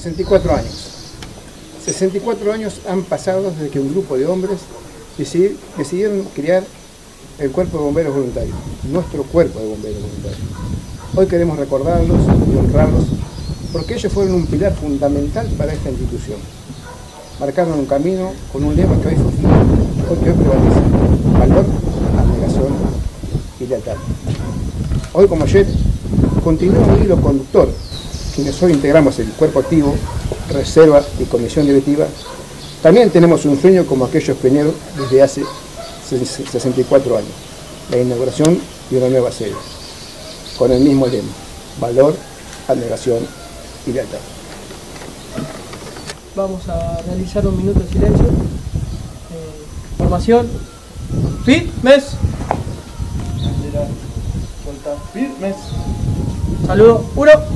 64 años. 64 años han pasado desde que un grupo de hombres decidieron crear el Cuerpo de Bomberos Voluntarios, nuestro Cuerpo de Bomberos Voluntarios. Hoy queremos recordarlos y honrarlos porque ellos fueron un pilar fundamental para esta institución. Marcaron un camino con un lema que hoy prevalece: valor, abnegación y lealtad. Hoy, como ayer, continúa un hilo conductor. Quienes hoy integramos el cuerpo activo, reserva y comisión directiva, también tenemos un sueño como aquellos pioneros desde hace 64 años, la inauguración de una nueva sede, con el mismo lema: valor, abnegación y lealtad. Vamos a realizar un minuto de silencio. Formación. Firmes. Bandera, vuelta, firmes. Saludo. 1.